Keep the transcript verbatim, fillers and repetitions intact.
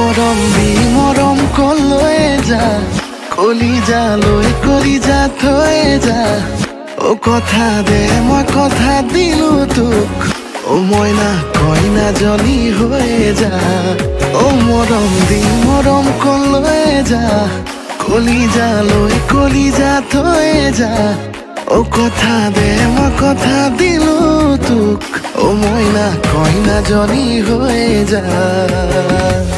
মৰম দি মৰম কলৈ যা কলিজা লৈ কলিজা থৈ যা ও কথা দে মই কথা দিলো তোক ও মইনা কইনা জনী হৈ যা ও মৰম দি মৰম কলৈ যা কলিজা লৈ কলিজা থৈ যা ও কথা দে মই কথা দিলো তোক ও মইনা কইনা জনী হৈ যা